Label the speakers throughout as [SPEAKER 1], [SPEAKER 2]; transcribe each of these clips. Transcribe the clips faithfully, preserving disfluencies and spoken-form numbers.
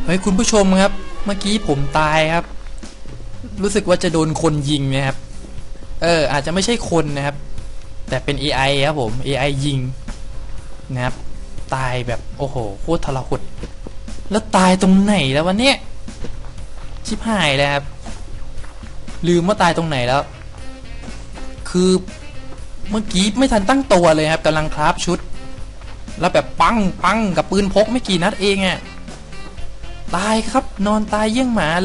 [SPEAKER 1] เฮ้ยคุณผู้ชมครับเมื่อกี้ผมตายครับรู้สึกว่าจะโดนคนยิงนะครับเอออาจจะไม่ใช่คนนะครับแต่เป็น เอ ไอ ครับผม เอ ไอ ยิงนะครับตายแบบโอ้โหโคตรทรหดแล้วตายตรงไหนแล้ววันเนี้ยชิบหายเลยครับลืมว่าตายตรงไหนแล้วคือเมื่อกี้ไม่ทันตั้งตัวเลยครับกำลังคราฟชุดแล้วแบบปังปังกับปืนพกไม่กี่นัดเองอ่ะตายครับนอนตายเยี่ยงหมาเลย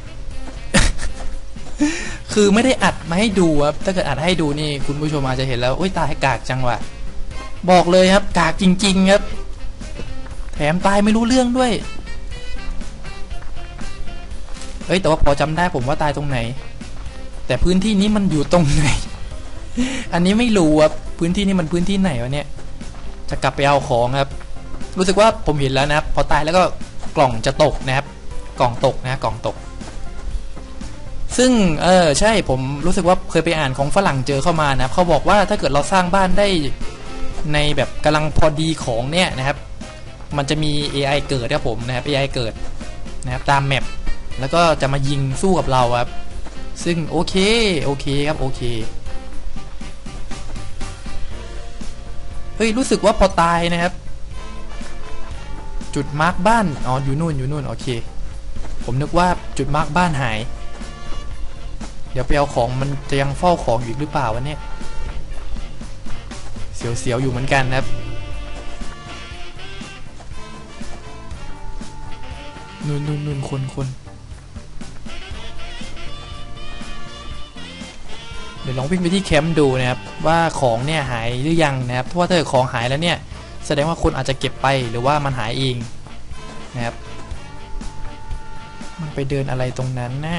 [SPEAKER 1] คือไม่ได้อัดมาให้ดูครับถ้าเกิดอัดให้ดูนี่คุณผู้ชมอาจจะเห็นแล้วโอ้ยตายกากจังวะบอกเลยครับกากจริงๆครับแถมตายไม่รู้เรื่องด้วยเอ้ยแต่ว่าพอจำได้ผมว่าตายตรงไหนแต่พื้นที่นี้มันอยู่ตรงไหน อันนี้ไม่รู้ครับพื้นที่นี้มันพื้นที่ไหนวะเนี่ยจะกลับไปเอาของครับรู้สึกว่าผมเห็นแล้วนะครับพอตายแล้วก็กล่องจะตกนะครับกล่องตกนะกล่องตกซึ่งเออใช่ผมรู้สึกว่าเคยไปอ่านของฝรั่งเจอเข้ามานะครับเขาบอกว่าถ้าเกิดเราสร้างบ้านได้ในแบบกำลังพอดีของเนี่ยนะครับมันจะมี เอ ไอ เกิดครับผมนะครับ เอ ไอ เกิดนะครับตามแมปแล้วก็จะมายิงสู้กับเราครับซึ่งโอเคโอเคครับโอเคเฮ้ยรู้สึกว่าพอตายนะครับจุดมาร์กบ้านอ๋ออยู่นู่นอยู่นู่นโอเคผมนึกว่าจุดมาร์กบ้านหายเดี๋ยวไปเอาของมันจะยังเฝ้าของอยู่หรือเปล่าวะเนี่ยเสียวๆอยู่เหมือนกันครับนู่นนู่นนู่นคนคนเดี๋ยวลองวิ่งไปที่แคมป์ดูนะครับว่าของเนี่ยหายหรือยังนะครับเพราะว่าถ้าเกิดของหายแล้วเนี่ยแสดงว่าคนอาจจะเก็บไปหรือว่ามันหายเองนะครับมันไปเดินอะไรตรงนั้นนะ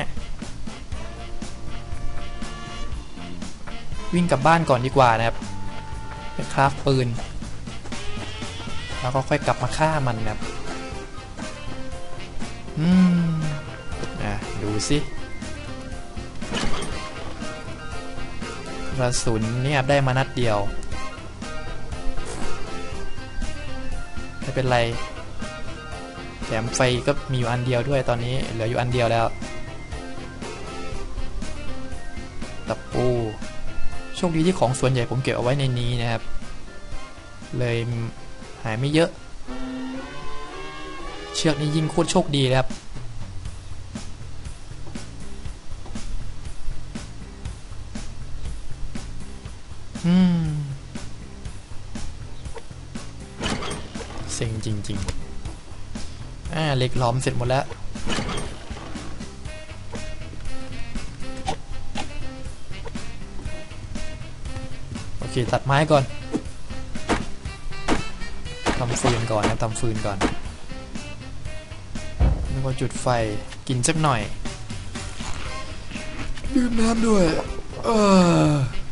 [SPEAKER 1] วิ่งกลับบ้านก่อนดีกว่านะครับไปคราฟปืนแล้วก็ค่อยกลับมาฆ่ามันนะครับอืมอ่ะดูสิกระสุนเนี่ยได้มานัดเดียวไม่เป็นไรแถมไฟก็มีอยู่อันเดียวด้วยตอนนี้เหลืออยู่อันเดียวแล้วตะปูโชคดีที่ของส่วนใหญ่ผมเก็บเอาไว้ในนี้นะครับเลยหายไม่เยอะเชือกนี้ยิ่งโคตรโชคดีเลยครับอืมเซ็งจริงๆอ่าเหล็กหลอมเสร็จหมดแล้วโอเคตัดไม้ก่อนทำฟืนก่อนนะทำฟืนก่อนแล้วก็จุดไฟกินสักหน่อยดื่มน้ำด้วยเออ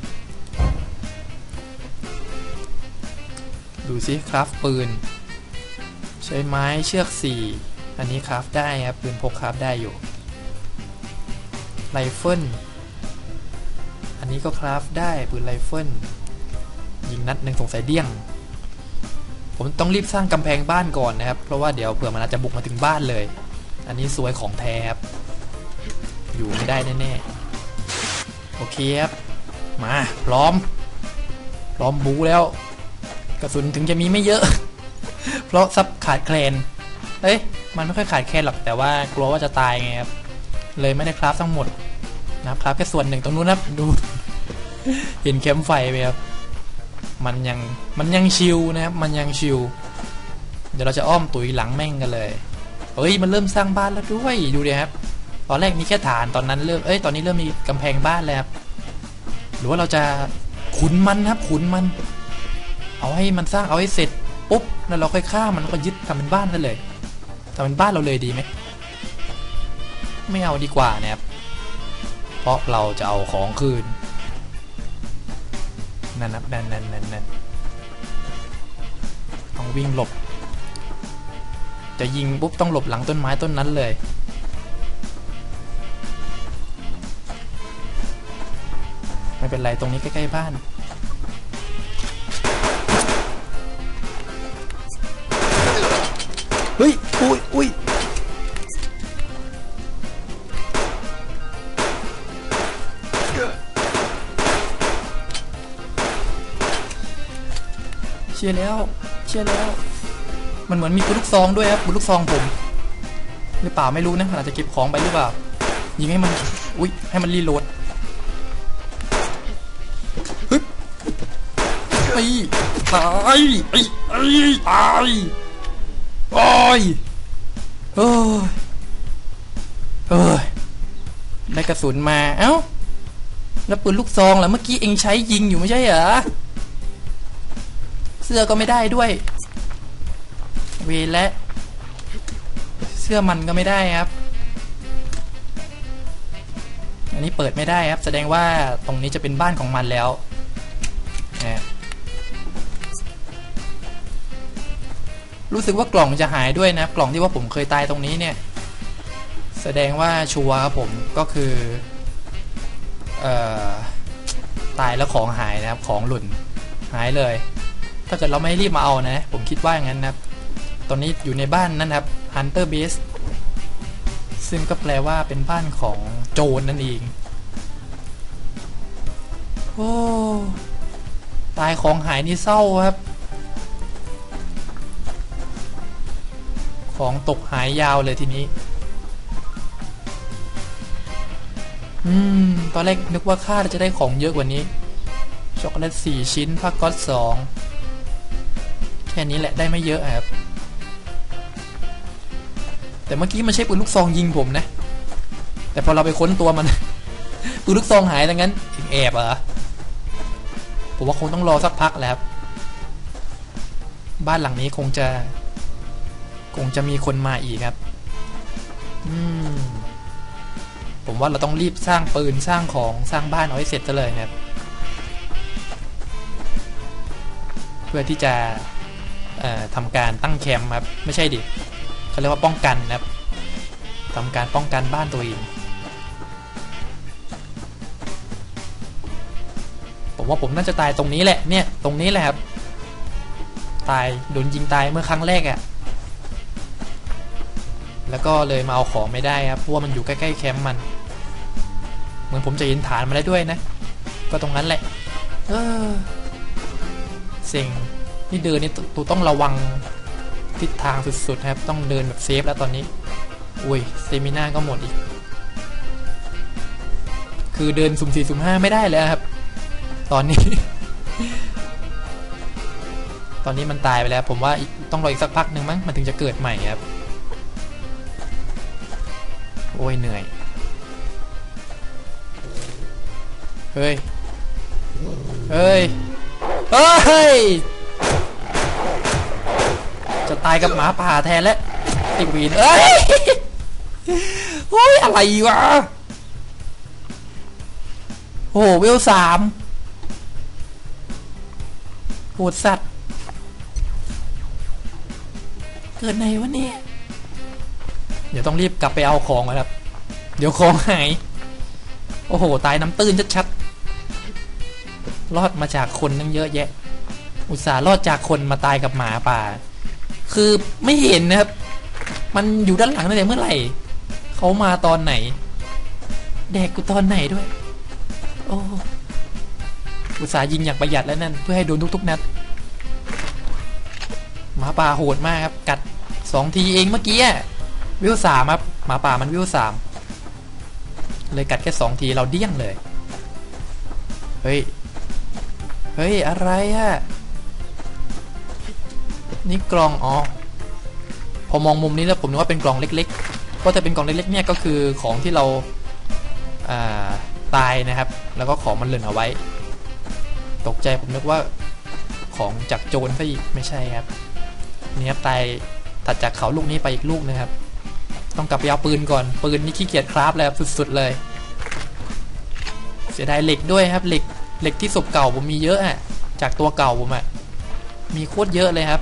[SPEAKER 1] ดูสิคราฟปืนใช้ไม้เชือกสี่อันนี้คราฟได้ครับปืนพกคราฟได้อยู่ไรเฟิลอันนี้ก็คราฟได้ปืนไรเฟิลยิงนัดหนึ่งสงสัยเดี้ยงผมต้องรีบสร้างกำแพงบ้านก่อนนะครับเพราะว่าเดี๋ยวเผื่อมันอาจจะบุกมาถึงบ้านเลยอันนี้สวยของแท้ครับอยู่ไม่ได้แน่ๆโอเคครับมาพร้อมพร้อมบู๊แล้วกระสุนถึงจะมีไม่เยอะ เพราะซับขาดแคลนเอ้ยมันไม่ค่อยขาดแคลนหรอกแต่ว่ากลัวว่าจะตายไงครับเลยไม่ได้คราฟทั้งหมดนะครับคราฟแค่ส่วนหนึ่งตรงนู้นนะดู เห็นแคมป์ไฟไหมครับมันยังมันยังชิลนะครับมันยังชิลเดี๋ยวเราจะอ้อมตุ๋ยหลังแม่งกันเลยเฮ้ยมันเริ่มสร้างบ้านแล้วด้วยดูดิครับตอนแรกมีแค่ฐานตอนนั้นเริ่มเอ้ยตอนนี้เริ่มมีกำแพงบ้านแล้วครับหรือว่าเราจะขุนมันครับขุนมันเอาให้มันสร้างเอาให้เสร็จปุ๊บแล้วเราค่อยฆ่ามันก็ยึดทำเป็นบ้านกันเลยทำเป็นบ้านเราเลยดีไหมไม่เอาดีกว่านะครับเพราะเราจะเอาของคืนนั่นนับนั่นนั่นนั่นนั่นต้องวิ่งหลบจะยิงปุ๊บต้องหลบหลังต้นไม้ต้นนั้นเลยไม่เป็นไรตรงนี้ใกล้ๆบ้านเฮ้ยอุ้ยอุ้ยเชื่อแล้วเชื่อแล้วมันเหมือนมีปืนลูกซองด้วยครับปืนลูกซองผมหรือเปล่าไม่รู้นะอาจจะเก็บของไปหรือเปล่ายิงให้มันอุ้ยให้มันรีโหลดฮึบไอ้ตายไอ้ไอ้ตายโอ้ยเอ้ยเอ้ยได้กระสุนมาเอ้าแล้วปืนลูกซองล่ะเมื่อกี้เองใช้ยิงอยู่ไม่ใช่เหรอเสื้อก็ไม่ได้ด้วยเวและเสื้อมันก็ไม่ได้ครับอันนี้เปิดไม่ได้ครับแสดงว่าตรงนี้จะเป็นบ้านของมันแล้วนะรู้สึกว่ากล่องจะหายด้วยนะกล่องที่ว่าผมเคยตายตรงนี้เนี่ยแสดงว่าชัวร์ครับผมก็คือเอ่อตายแล้วของหายนะครับของหล่นหายเลยถ้าเกิดเราไม่รีบมาเอานะผมคิดว่าอย่างนั้นนะครับตอนนี้อยู่ในบ้านนั่นครับ Hunter Base ซึ่งก็แปลว่าเป็นบ้านของโจรนั่นเองโอ้ตายของหายนี่เศร้าครับของตกหายยาวเลยทีนี้อืมตอนแรกนึกว่าค่าจะได้ของเยอะกว่านี้ช็อกโกแลตสี่ชิ้นผ้าก๊อซสองแค่นี้แหละได้ไม่เยอะครับแต่เมื่อกี้มันใช่ปืนลูกซองยิงผมนะแต่พอเราไปค้นตัวมัน ปืนลูกซองหายดังนั้นแอบเหรอผมว่าคงต้องรอสักพักแล้วครับบ้านหลังนี้คงจะคงจะมีคนมาอีกครับอืมผมว่าเราต้องรีบสร้างปืนสร้างของสร้างบ้านเอาให้เสร็จซะเลยนะครับเพื่อที่จะทำการตั้งแคมป์ครับไม่ใช่ดิเขาเรียกว่าป้องกันนะครับทำการป้องกันบ้านตัวเองผมว่าผมน่าจะตายตรงนี้แหละเนี่ยตรงนี้แหละครับตายโดนยิงตายเมื่อครั้งแรกอะ่ะแล้วก็เลยมาเอาของไม่ได้ครับเพราะว่ามันอยู่ใกล้ๆแคมป์มันเหมือนผมจะเห็นฐานมาได้ด้วยนะก็ตรงนั้นแหละเออเซ็งนี่เดินนี่ตัวต้องระวังทิศทางสุดๆครับต้องเดินแบบเซฟแล้วตอนนี้อุ้ยสเตมิน่าก็หมดอีกคือเดินสุ่มสี่สุ่มห้าไม่ได้แล้วครับตอนนี้ ตอนนี้มันตายไปแล้วผมว่าต้องรออีกสักพักหนึ่งมั้งมันถึงจะเกิดใหม่ครับโอ้ยเหนื่อยเฮ้ยเฮ้ยเฮ้ยจะตายกับหมาป่าแทนแล้วติวีนเอ้ยโอ้ยอะไรวะโอ้เวลสามโหดสัตว์เกิดไหนวะเนี่ยเดี๋ยวต้องรีบกลับไปเอาของนะครับเดี๋ยวของหายโอ้โหตายน้ำตื้นชัดๆรอดมาจากคนนั่งเยอะแยะอุตส่าห์รอดจากคนมาตายกับหมาป่าคือไม่เห็นนะครับมันอยู่ด้านหลังตั้งแต่เมื่อไหร่เขามาตอนไหนแดกกูตอนไหนด้วยโอ้อุตส่าห์ยิงอย่างประหยัดแล้วนั่นเพื่อให้โดนทุกๆนัดหมาป่าโหดมากครับกัดสองทีเองเมื่อกี้วิวสามครับหมาป่ามันวิวสามเลยกัดแค่สองทีเราเดี้ยงเลยเฮ้ยเฮ้ยอะไรอะนี่กล่องอ๋อพอมองมุมนี้แล้วผมนึกว่าเป็นกล่องเล็กๆก็จะเป็นกล่องเล็กๆเนี่ยก็คือของที่เราอ่าตายนะครับแล้วก็ของมันหล่นเอาไว้ตกใจผมนึกว่าของจากโจรซะอีกไม่ใช่ครับนี่ครับตายถัดจากเขาลูกนี้ไปอีกลูกนะครับต้องกลับไปเอาปืนก่อนปืนนี่ขี้เกียจคราฟแล้วสุดๆเลยเสียดายเหล็กด้วยครับเหล็กเหล็กที่ศพเก่าผมมีเยอะอะจากตัวเก่าผมอะมีโคตรเยอะเลยครับ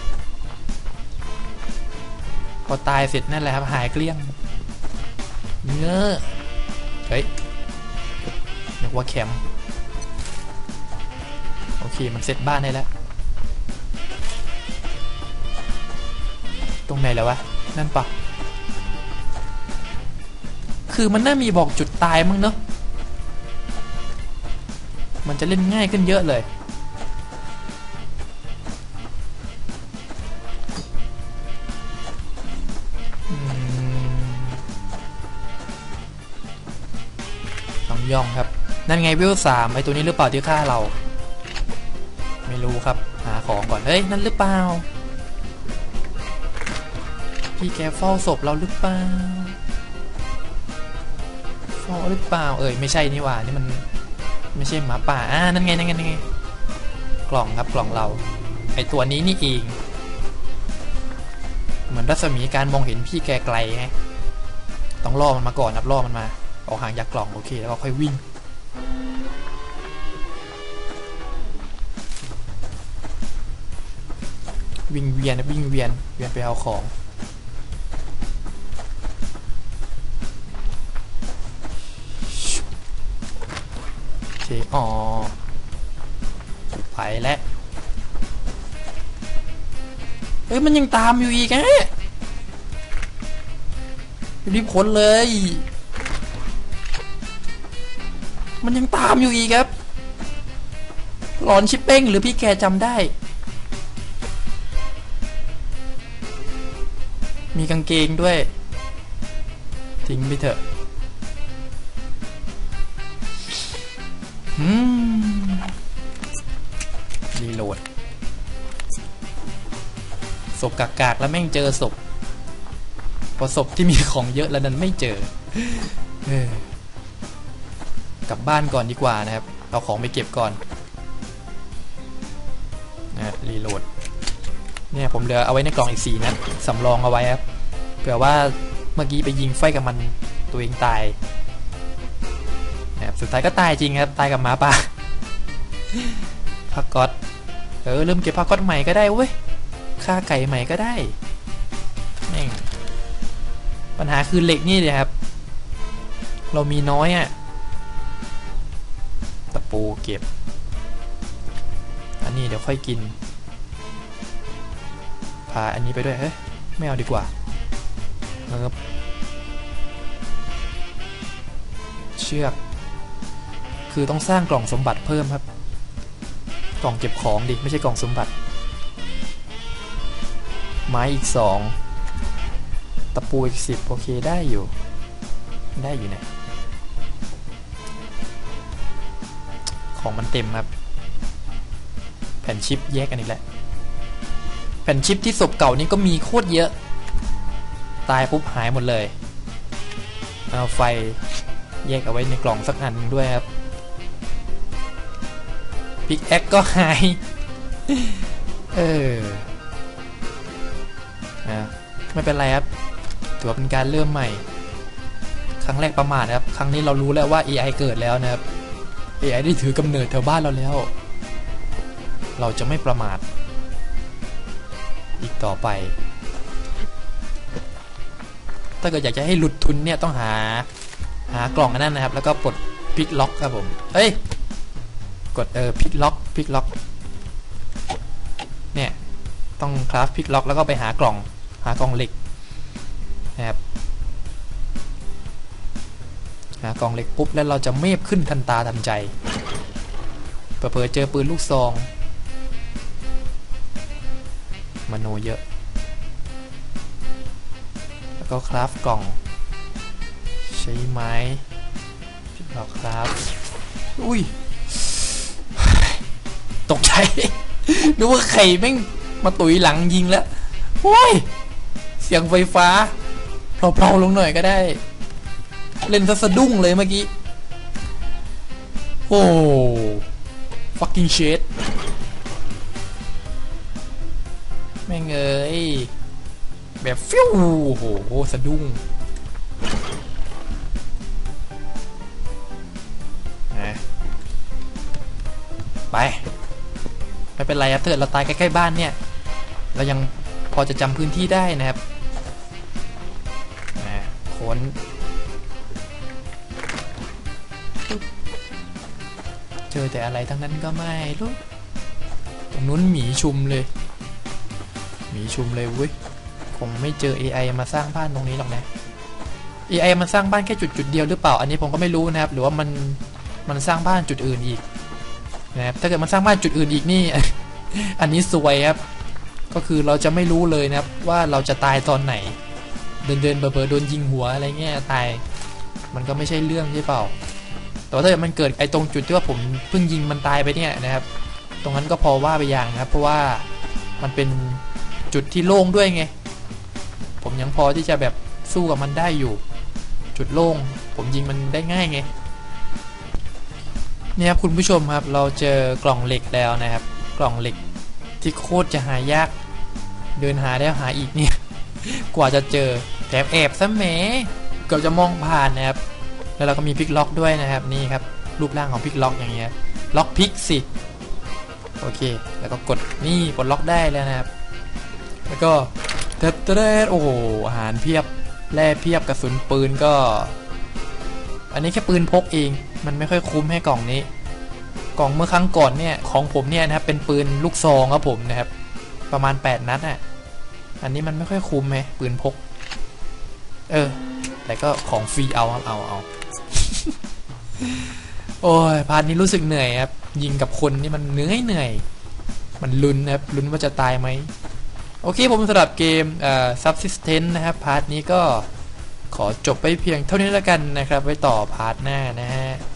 [SPEAKER 1] พอตายเสร็จนั่นแหละครับหายเกลี้ยงเนื้อเฮ้ยนึกว่าแคมป์โอเคมันเสร็จบ้านได้แล้วตรงไหนแล้ววะนั่นปะคือมันน่ามีบอกจุดตายมั้งเนอะมันจะเล่นง่ายขึ้นเยอะเลยต้องย่องครับนั่นไงวิวสามไอตัวนี้หรือเปล่าที่ฆ่าเราไม่รู้ครับหาของก่อนเฮ้ยนั่นหรือเปล่าพี่แกเฝ้าศพเราหรือเปล่าเฝ้าหรือเปล่าเอ้ยไม่ใช่นี่หว่านี่มันไม่ใช่หมาป่าอ่านั่นไงนั่นไงนั่นไงกล่องครับกล่องเราไอตัวนี้นี่เองเหมือนรัศมีการมองเห็นพี่แกไกลไงต้องล่อมันมาก่อนครับล่อมันมาออกห่างจากกล่องโอเคแล้วก็ค่อยวิ่งวิ่งเวียนวิ่งเวียนเวียนไปเอาของโอเคอ๋อไปแล้วเฮ้ยมันยังตามอยู่อีกฮะรีบค้นเลยมันยังตามอยู่อีกครับหลอนชิปเป้งหรือพี่แกจำได้มีกางเกงด้วยทิ้งไปเถอะอืมรีโหลดศพกากๆแล้วแม่งเจอศพพอศพที่มีของเยอะแล้วนั้นไม่เจอเออกลับบ้านก่อนดีกว่านะครับเอาของไปเก็บก่อนนะรีโหลดเนี่ยผมเหลือเอาไว้ในกล่องอีกสี่นัดสำรองเอาไว้ครับเผื่อว่าเมื่อกี้ไปยิงไฟกับมันตัวเองตายนะครับสุดท้ายก็ตายจริงครับตายกับหมาป่าผ้าก๊อตเออเริ่มเก็บผ้าก๊อตใหม่ก็ได้เว้ยฆ่าไก่ใหม่ก็ได้แม่งปัญหาคือเหล็กนี่เลยครับเรามีน้อยอ่ะตะปูเก็บอันนี้เดี๋ยวค่อยกินพาอันนี้ไปด้วยเฮ้ยไม่เอาดีกว่าเออเชือกคือต้องสร้างกล่องสมบัติเพิ่มครับกล่องเก็บของดิไม่ใช่กล่องสมบัติไม้อีกสองตะปูอีกสิบโอเคได้อยู่ได้อยู่เนี่ยของมันเต็มครับแผ่นชิปแยกกันอีกแล้วแผ่นชิปที่ศพเก่านี้ก็มีโคตรเยอะตายปุ๊บหายหมดเลยเอาไฟแยกเอาไว้ในกล่องสักอันด้วยครับพิกแอคก็หายเออนะไม่เป็นไรครับถือว่าเป็นการเริ่มใหม่ครั้งแรกประมาทครับครั้งนี้เรารู้แล้วว่า เอ ไอ เกิดแล้วนะครับ เอ ไอ ได้ถือกำเนิดแถวบ้านเราแล้วเราจะไม่ประมาทอีกต่อไปถ้าเกิดอยากจะให้หลุดทุนเนี่ยต้องหาหากล่องอันนั้นนะครับแล้วก็กดพลิกล็อกครับผมเฮ้ยกดเออพลิกล็อกพลิกล็อกเนี่ยต้องคราฟพลิกล็อกแล้วก็ไปหากล่องหากล่องเหล็กนะครับหากล่องเหล็กปุ๊บแล้วเราจะเมฟขึ้นทันตาทันใจเผลอๆเจอปืนลูกซองมโนเยอะแล้วก็คราฟกล่องใช้ไม้หรอครับอุ้ยตกใจนึกว่าไข่แม่งมาตุยหลังยิงแล้วโอ้ยเสียงไฟฟ้าเพลาๆลงหน่อยก็ได้เล่นซะสะดุ้งเลยเมื่อกี้โอ้ fucking shit แม่งเอ้ยแบบฟิวโอ้โหสะดุ้งนะไปไม่เป็นไรครับเถิดเราตายใกล้ๆบ้านเนี่ยเรายังพอจะจำพื้นที่ได้นะครับนะค้นเจอแต่อะไรทั้งนั้นก็ไม่รู้ตรงนู้นหมีชุมเลยหมีชุมเลยเว้ยคงไม่เจอ เอ ไอ มาสร้างบ้านตรงนี้หรอกนะ เอ ไอ มันสร้างบ้านแค่จุดจุดเดียวหรือเปล่าอันนี้ผมก็ไม่รู้นะครับหรือว่ามันมันสร้างบ้านจุดอื่นอีกนะครับถ้าเกิดมันสร้างบ้านจุดอื่นอีกนี่ อันนี้ซวยครับก็คือเราจะไม่รู้เลยนะครับว่าเราจะตายตอนไหนเดินเดินเบอร์เบอร์โดนยิงหัวอะไรเงี้ยตายมันก็ไม่ใช่เรื่องใช่เปล่าแต่ว่าถ้ามันเกิดไอ้ตรงจุดที่ว่าผมเพิ่งยิงมันตายไปเนี่ยนะครับตรงนั้นก็พอว่าไปอย่างนะครับเพราะว่ามันเป็นจุดที่โล่งด้วยไงผมยังพอที่จะแบบสู้กับมันได้อยู่จุดโล่งผมยิงมันได้ง่ายไงเนี่ยครับคุณผู้ชมครับเราเจอกล่องเหล็กแล้วนะครับกล่องเหล็กที่โคตรจะหายากเดินหาแล้วหาอีกเนี่ยกว่าจะเจอแถมแอบซะแหมเกือบจะมองผ่านนะครับแล้วเราก็มีพลิกล็อกด้วยนะครับนี่ครับรูปร่างของพลิกล็อกอย่างเงี้ยล็อกพลิกสิโอเคแล้วก็กดนี่ปลดล็อกได้แล้วนะครับแล้วก็เตเตโอ้โหอาหารเพียบแร่เพียบกระสุนปืนก็อันนี้แค่ปืนพกเองมันไม่ค่อยคุ้มให้กล่องนี้กล่องเมื่อครั้งก่อนเนี่ยของผมเนี่ยนะครับเป็นปืนลูกซองครับผมนะครับประมาณแปดนัดอ่ะอันนี้มันไม่ค่อยคุ้มไหมปืนพกเออแต่ก็ของฟรีเอาครับเอาเอา โอ้ยพาร์ทนี้รู้สึกเหนื่อยครับยิงกับคนนี่มันเหนื่อยเหนื่อยมันลุ้นนะครับลุ้นว่าจะตายไหมโอเคผมสำหรับเกมเอ่อ Subsistence นะครับพาร์ทนี้ก็ขอจบไปเพียงเท่านี้แล้วกันนะครับไว้ต่อพาร์ทหน้านะฮะ